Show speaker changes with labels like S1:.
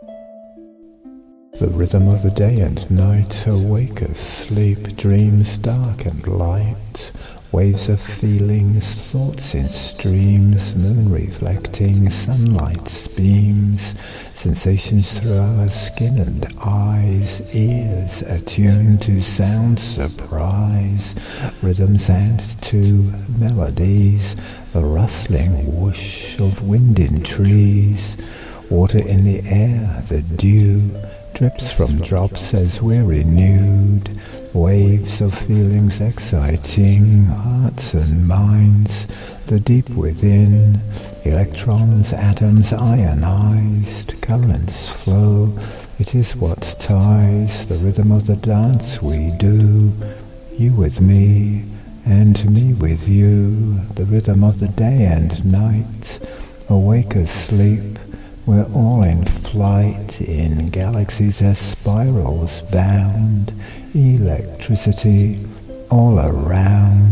S1: The rhythm of the day and night, awake as sleep, dreams dark and light, waves of feelings, thoughts in streams, moon reflecting sunlight's beams, sensations through our skin and eyes, ears attuned to sound surprise, rhythms and to melodies, the rustling whoosh of wind in trees, water in the air, the dew, drips from drops as we're renewed, waves of feelings exciting, hearts and minds, the deep within, electrons, atoms ionized, currents flow, it is what ties, the rhythm of the dance we do, you with me, and me with you, the rhythm of the day and night, awake as sleep, we're all in flight, in galaxies as spirals bound, electricity all around.